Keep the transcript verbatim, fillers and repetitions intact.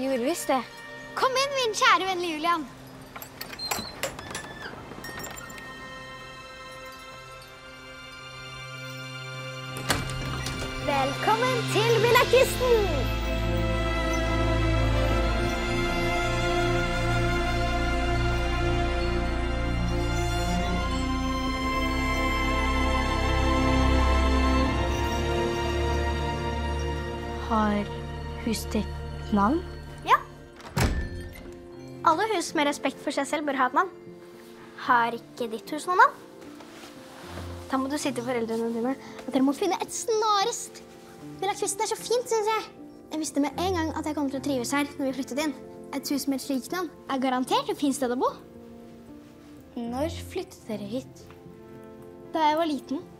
gjorde visst det. Kom inn, min kjære venn Julian. Velkommen til Villakisten! Har huset ditt navn? Ja. Alle hus med respekt for seg selv bør ha et navn. Har ikke ditt hus noe navn? Da må du si til foreldrene dine at dere må finne et snarest. Villakisten er så fint, synes jeg. Jeg visste med en gang at jeg kom til å trives her når vi flyttet inn. Et hus med et slikt navn er garantert et fint sted å bo. Når flyttet dere hit? Da jeg var liten.